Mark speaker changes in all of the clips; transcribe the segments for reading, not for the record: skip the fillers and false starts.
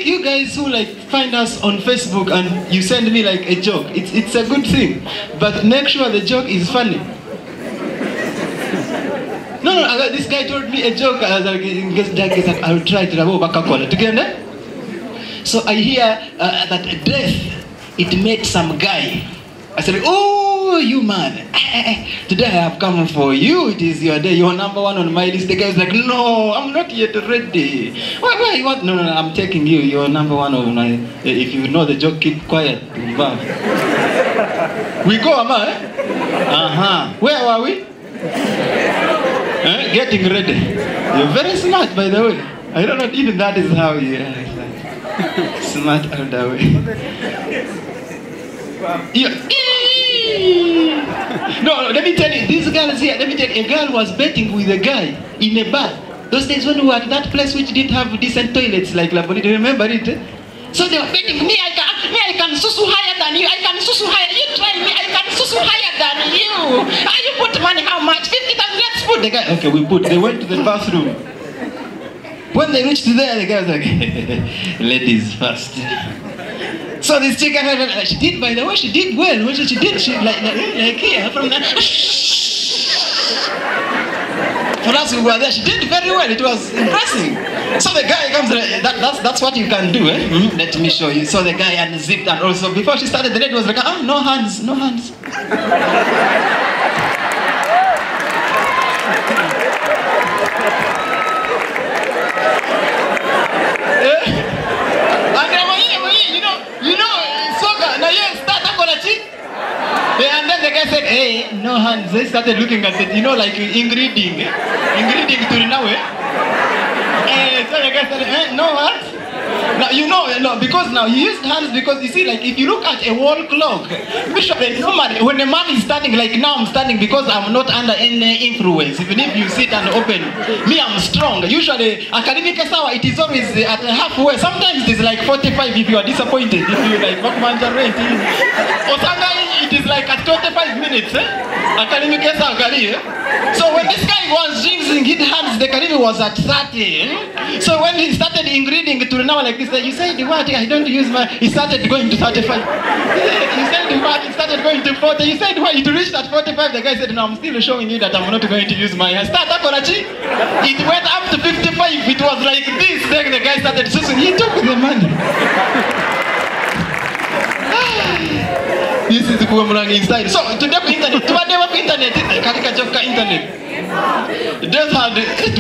Speaker 1: you guys who like find us on Facebook and you send me like a joke, it's a good thing, but make sure the joke is funny. No, this guy told me a joke. I was like, I'll try to go back together. So I hear that death, it made some guy. I said, oh, you man, today I have come for you. It is your day. You're number one on my list. The guy was like, no, I'm not yet ready. Why you want? No, I'm taking you. You're number one on my. If you know the joke, keep quiet. We go, Ama. Where are we? Getting ready. You're very smart, by the way. I don't know, even that is how you are. Smart all the way. No, let me tell you, this girl is here. Let me tell you, a girl was betting with a guy in a bar. Those days when we were at that place which didn't have decent toilets like La Bonita, remember it? So they were betting, me I can susu higher than you. I can susu higher. You try me, I can susu higher than you. You put money, how much? 50,000, let's put. The guy, okay, we put. They went to the bathroom. When they reached there, the guy was like, ladies first. So this chick, she did, by the way, she did well. What she did, she like here, from that. For us who were there, she did very well. It was impressive. So the guy comes, that's what you can do, eh? Let me show you. So the guy unzipped, and also before she started, the lady was like, no hands, no hands. And then the guy said, hey, no hands. They started looking at it, like ingredient to Rinawe. So the guy said, no hands. Now, because now he used hands because you see, like if you look at a wall clock, normally when a man is standing, like now I'm standing because I'm not under any influence. Even if you sit and open, me I'm strong. Usually, academic sawa, it is always at halfway. Sometimes it is like 45 if you are disappointed. If you like Bakmanja rate, or sometimes it is like at 25 minutes. Academic sawa, so when this guy was using his hands, the academic was at 30. So when he started ingredient to now like this, you said what? I don't use my. He started going to 35. You said what? He started going to 40. You said what? It reached at 45. The guy said, no, I'm still showing you that I'm not going to use my hands. It went up to 55. It was like this. Then the guy started suing. He took the money. This is the Kuamurang inside. So today internet. Today what internet? Katika joka internet. Death had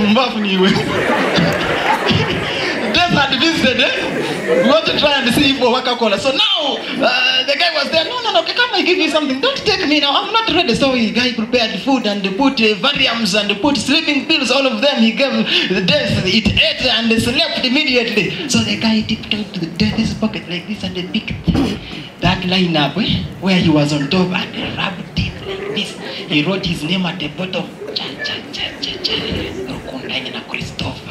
Speaker 1: Death had visited. We want to try and see for Waka-Cola. So now the guy was there. No, come I give you something. Don't take me now. I'm not ready. So the guy prepared food and put Valiums and put sleeping pills. All of them he gave the Death. It ate and slept immediately. So the guy tiptoed to the Death's pocket like this and picked that line up where he was on top and rubbed it like this. He wrote his name at the bottom. Christopher.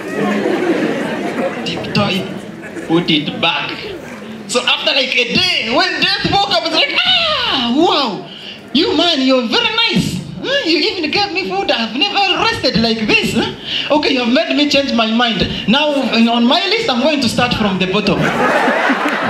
Speaker 1: Tiptoe, put it back. So after like a day, when Death woke up, it's like, wow, you man, you're very nice. You even gave me food. I've never rested like this. Okay, you have made me change my mind. Now on my list, I'm going to start from the bottom.